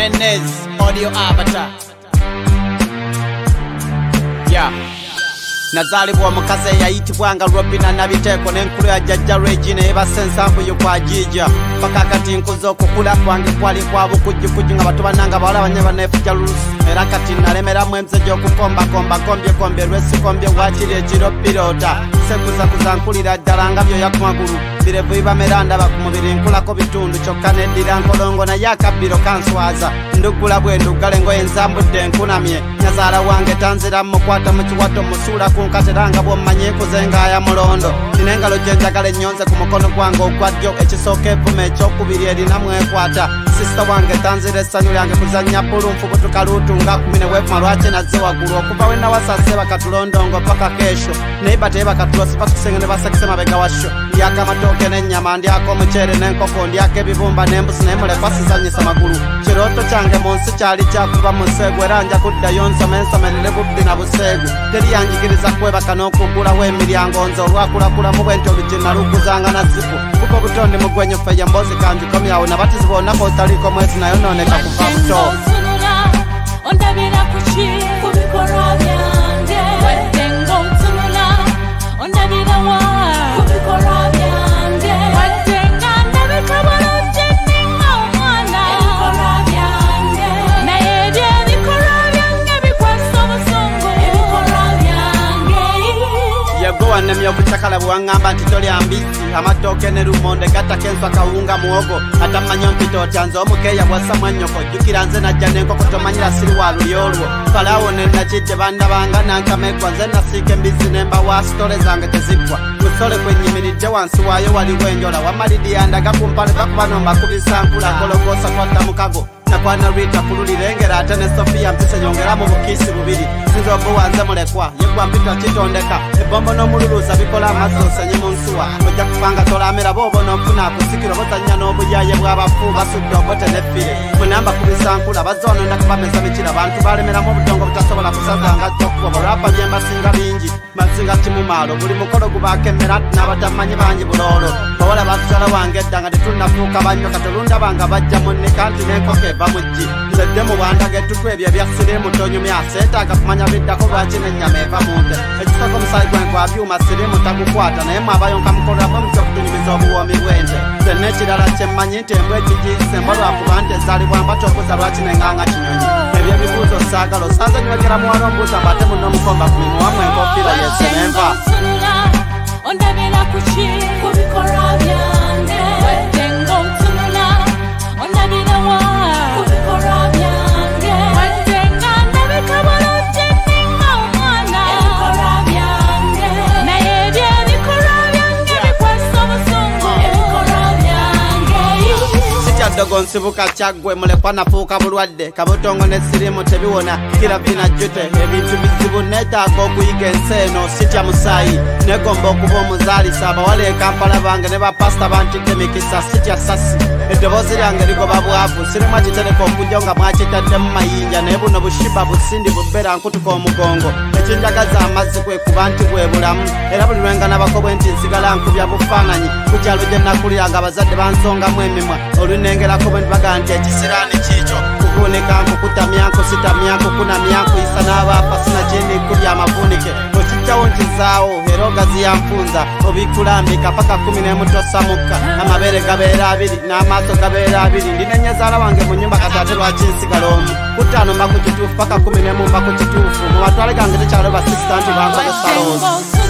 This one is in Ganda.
ne Nase Avatar. Yeah. Nazalibwa omukazi eyayitibwanga Robina Nabiteeko n'enkulu ya jjajja Regina ebassa ensanvu yo kwa jjija paka kati nkuza okukula kwange kwali kwa bukujjukujju nga bato bannanga bawala banye baneefuja lulusi era kati nalemeramu emize gy'okukombakomba kombye lwesikombye wakiri ekiro piroota sekuzakuza nkulira ddala nga byoya ku magulu birevu bibamera ndaba ku mubiri nkulako bitundu kyokka neddira nkolongo naye akabbiro kanswaza ndugula bwe nduggala engoye enzambudde nkunamye nyazaala wange tanzira mukwata mu kiwato musuula ku nkateranga bw'ommanye kuzengaaya mulondo nina engalo gye njagala ennyonze ku mukono gwange ogwa ddyo ekisooka evuma ekyokubiri erinamu ekwata sisita wange tanzira essanyu lyange kuzannya pulumfu butukaluutunga 10 lwaki nazze waggulu okuva we nawasase bakatulondongo paka kesho naye bateye bakatulosi patusenge ne basakise mabega washo ndyako amatooke n'ennyama ndyako omuceere n'enkoko ndyako ebibumba n'embusi naye Mulekwa sizanyisa magulu kirooto kyange mu nsi kyali kyakuba mu nseegu era nja kuddayo nsome ensomerere bubbi na buseegu teri yanjigiriza kwebaka n'okugulawo emiryango nze olwakulakulamu bwe nti olugina luguzanga na zipu kuko butonde mugwenyo feya mbozi kanjikomyawo nabatizibwa onnako otaliiko mwezi nayo nooneka kuva buto ondabira kuki ku bikolwa byange wadde ng'otunula ondabira wa ku bikolwa byange wadde nga ndabika bulungi nninga omwana ebikolwa byange naye ebyebikolwa byange bikwasa obusungu ebikolwa byange yegwe wannemya obucakala bwe waŋŋamba nti tolya mbisi amatooke ne lumonde gattako enswa kawunga muwogo atamanyi ompita otya nze omukeeya bwassa mwannyoko jjukira nze najja n'enkoko tomanyira siri wa luli olwo falaawo ne nakijje bandabanga nankamegwa nze nasiika embizzi nembawa sitole zange teziggwa kusole kwenyimiridde wansi waayo waliwo enjola wamalidi yandaga ku mpale bakuba nombakubisa nkula gologoosa twadda mukago nakwana Rita kululirengera ate ne Sophia mpise nyongeramu bukiisi bubiri sinze obuwanze Mulekwa yegwa mpita kitondeka ebombo n'omululuuza bikola amazzi osenye mu nsuwa ojja kufanga tolamera boobo n'ofuna akusikiro bozannya n'obuyaye bw'abafu basudde obote n'effire munamba kubisa nkula bazze wano ndakubameza bikira bantu balemeramu obudongo butasobola kusaza nga jjokkubo olwapa bye mbasinga bingi masinga kimumaalo buli mukolo gubaako emmera n'abatamanyi bangi buloolo bawala batusala wange edda nga tetunnafuuka bannyo katolundabanga bajja munnika nti n'enkoko eva muggi nzedde mu bwanda gettutu ebyo ebyasirimu tonyumya seetaaga kumanya biddako lwaki n'ennyama eva mu nte ekisoko omusaayi gwenkwa byuma sirimu tagukwata naye mwabayonka mukoleramu omutya okutunyumiza obuwoomi bw'ente zenna ekirala kyemmanyi nti embwa ekigiyise mbwa lwakuba nti ezaalibwa mbata okuza lwaki nenganga kinyonyi ebyo ebibuuzo saagala osanze nywegera muwala ombuuza mbate munno omukomba ku mimuwamu enkofiira yesenenva ondabira kuki ku bikolwa byange wadde ng'otunula ondabira wa ku bikolwa byange wadde nga ndabika bulungi nninga omwana ebikolwa byange naye ebyebikolwa byange bikwasa obusungu ebikolwa byange sikyaddogo nsibuka kyaggwe Mulekwa nafuuka bulwadde kabutongo n'essirimu tebiwona kira vina jjute ebintu bizibu neetaaga okuyiga ensi eno sitya musaayi negomba okuba omuzaalisa abawala e Kampala bange ne bapasita bantidde mikisa sitya sasi eddoboozi lyange ligoba bwavu sirimu akitereka okujja nga mwakitadde mu mayinja naye buno bushiba busindi bubbera nkutuka omugongo ekinjagaza amazzi kwe kuba nti bwe bulamu era buli lwenga nabako bwe nti nsigala nkubya bufaananyi ku kyalo gye nakulira nga abazadde bansongamu emimwa olunengerako bwe ntibagaa nti ekisiraani kiikyo kuvuunika nkukutamya nkusitamya nkukunamya nkuyisa n'abaafa sinakindi nkubya amavuunike okijjawo nkizaawo era ogaziyanfunza obikulambika paka 11 tosamukka amabeere gabeera 2 n'amaaso gabeera 2 ndina nnyazaala wange mu nnyumba kati ate lwaki nsigala omu ku 5 mba ku kituufu paka 11 mba ku kituufu mu batwale gange tekyalo basisita nti bankozesa loozi